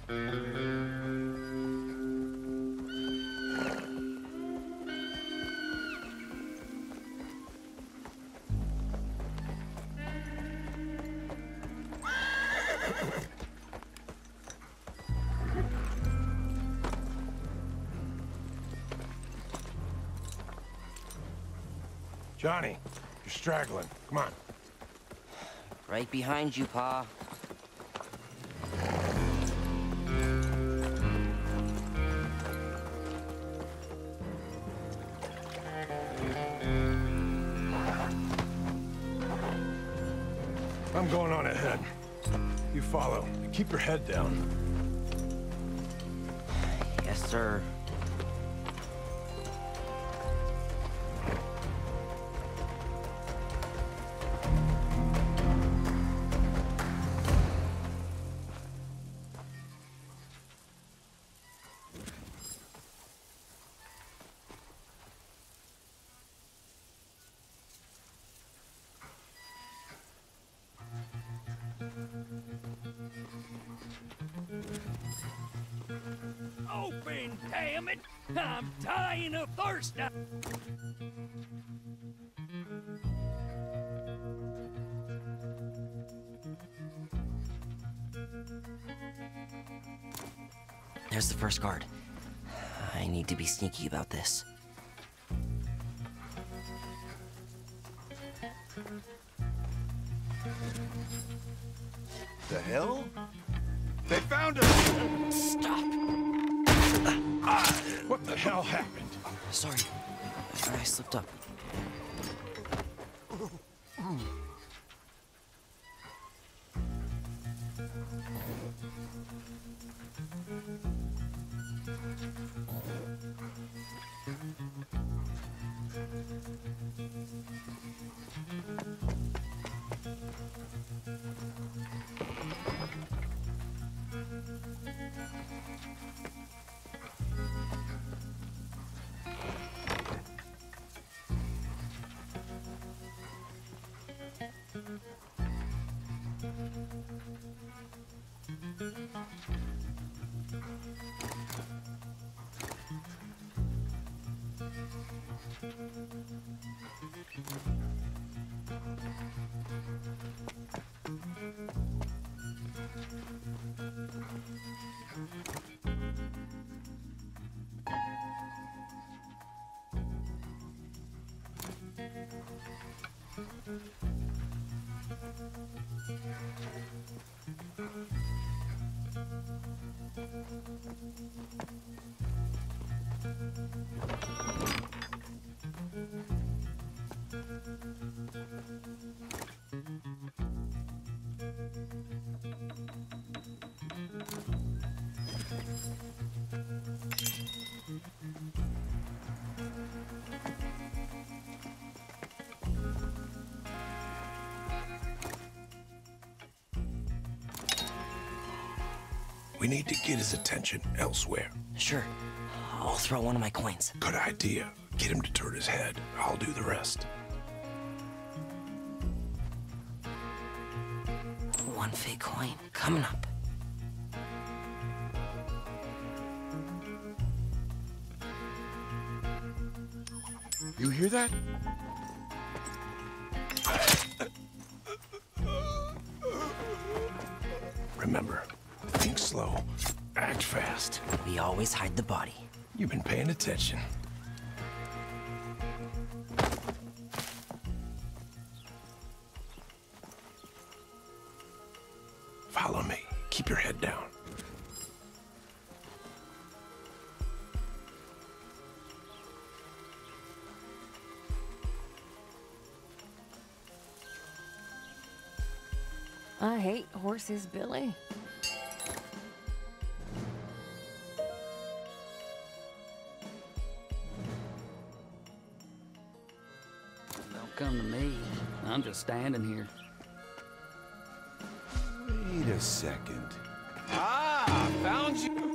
Johnny, you're straggling. Come on. Right behind you, Pa. I'm going on ahead. You follow. Keep your head down. Yes, sir. Open, damn it! I'm dying of thirst now. There's the first guard. I need to be sneaky about this. The hell? They found us! Stop! What the hell happened? Sorry. I slipped up. We need to get his attention elsewhere. Sure. I'll throw one of my coins. Good idea. Get him to turn his head. I'll do the rest. One fake coin coming up. You hear that? Remember, think slow, act fast. We always hide the body. You've been paying attention. Follow me. Keep your head down. I hate horses, Billy. Don't come to me. I'm just standing here. Wait a second. Ah, found you!